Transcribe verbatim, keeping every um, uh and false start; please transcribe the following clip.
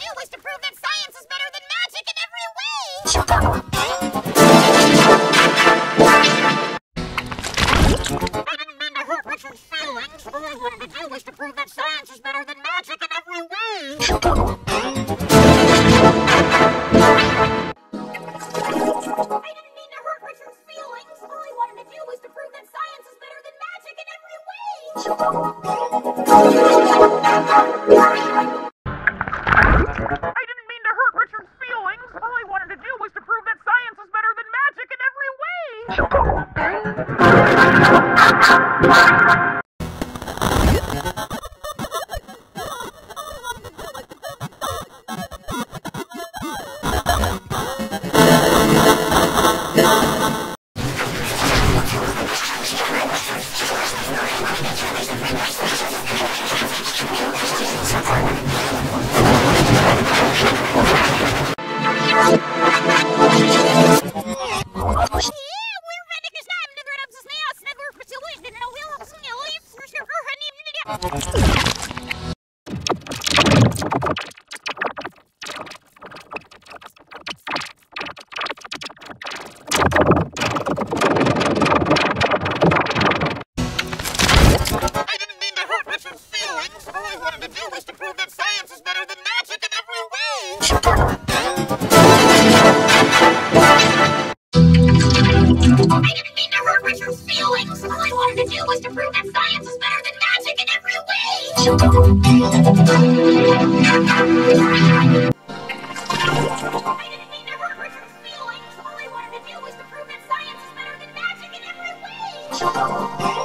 do was to prove that science is better than magic in every way! I didn't mean to hurt Richard's feelings. All I wanted to do was to prove that science is better than magic in every way! I didn't mean to hurt Richard's feelings. All I wanted to do was to prove that science is better than magic in every way! I didn't mean to hurt Richard's feelings. All I wanted to do was to prove that science is better than magic in every way. I didn't mean to hurt Richard's feelings. All I wanted to do was to prove that science is better than magic in every way. I didn't mean to hurt Richard's feelings. All I wanted to do was to prove that science is better than magic in every way. I didn't mean to hurt Richard's feelings. All I wanted to do was to prove that science is better than magic in every way.